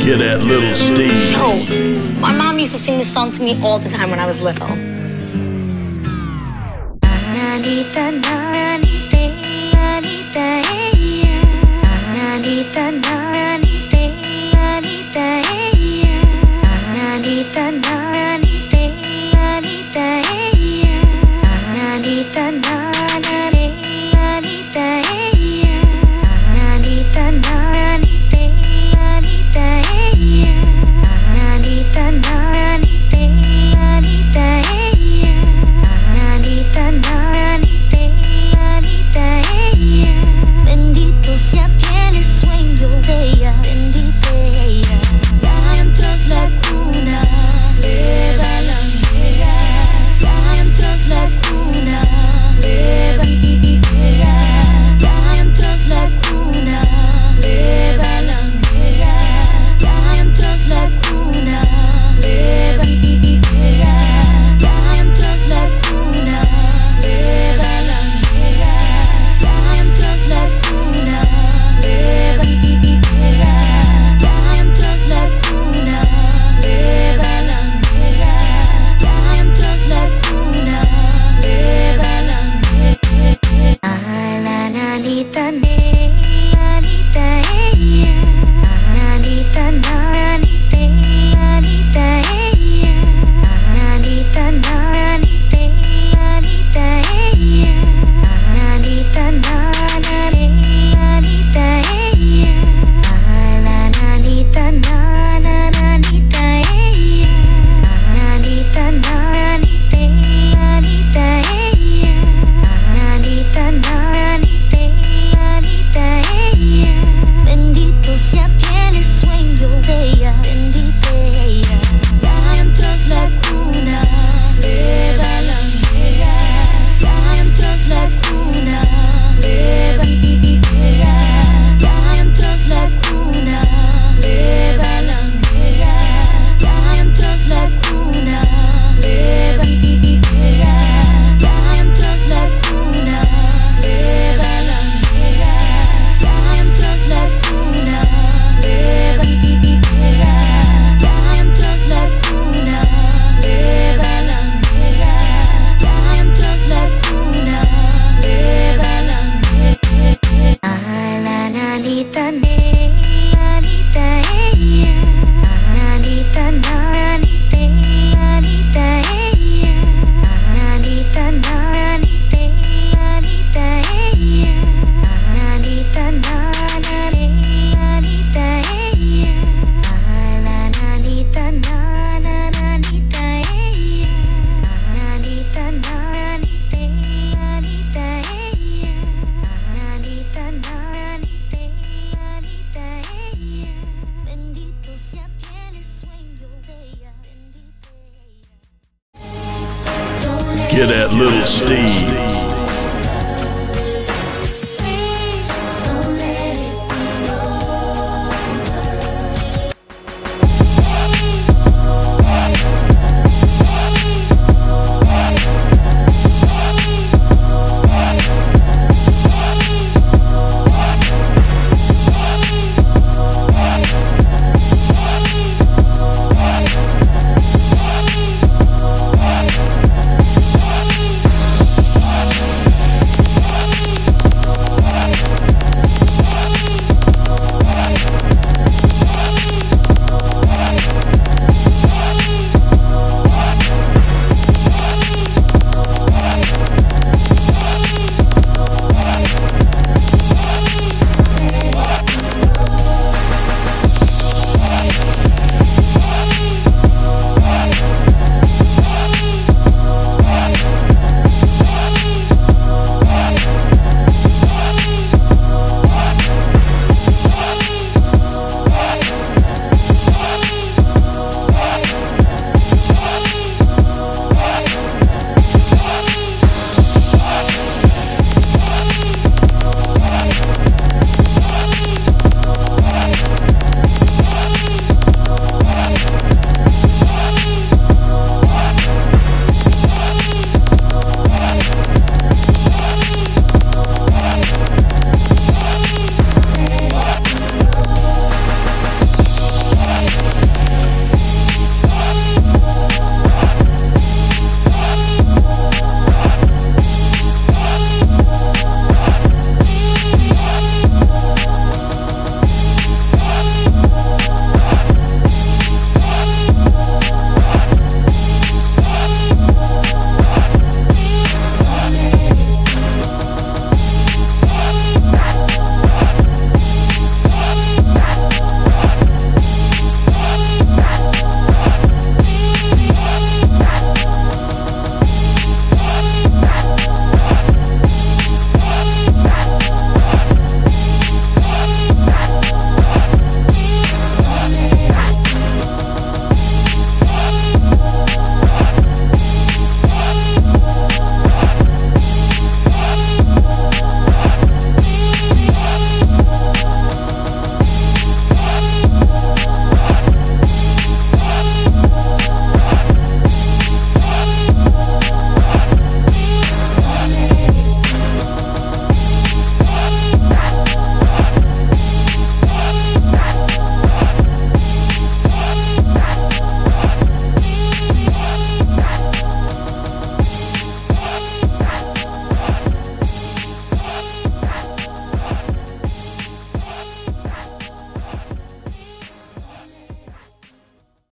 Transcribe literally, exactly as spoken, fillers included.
Get that little Steve. Yo, my mom used to sing this song to me all the time when I was little. Nanita, nanite, nanita, ella. Nanita, nanite, nanita, ella. Nanita, nanite, nanita, ella. Nanita, nanite, nanita, ella. Nanita, nanite, nanita, ella. Nanita, nanite, nanita, ella. Nanita, nanite, nanita, ella. Bendito sea quien es sueño de ella. Bendita ella. Ya entró la cuna, leva la mega. Ya entró la cuna, leva ella. Ya entró la cuna, leva la mega. Ya entró la cuna, leva ella. Ya entró la cuna, leva la mega. Ya entró la cuna, leva ella. Ya entró la cuna, leva la mega. Ya entró la cuna, leva la mega. Ah, la nanita, ne, nanita, ella. Nanita, nanite, nanita, ella. Nanita, nanite, nanita, ella. Nanita, nanare, nanita, ella. Ah, la nanita, nana, nanita, ella. Nanita, nanite, nanita, ella. Nanita, nanite, nanita, ella. Bendito sea quien es sueño de ella. Bendita ella. Ya entró la cuna, leva la mega. Ya entró la cuna, leva ella. Ya entró la cuna, leva la mega. Ya entró la cuna, leva ella. Ya entró la cuna, leva la mega. Ya entró la cuna, leva ella. Ya entró la cuna, leva la mega. Ya entró la cuna, leva la mega. Ah, la nanita, ne, nanita, ella. Nanita, nanite, nanita, ella. Nanita, nanite, nanita, ella. Nanita, nanare, nanita, ella. Ah, la nanita, nana, nanita, ella. Nanita, nanite, nanita, ella. Nanita, nanite, nanita, ella. Bendito sea quien es sueño de ella. Bendita ella. Get that little Steve.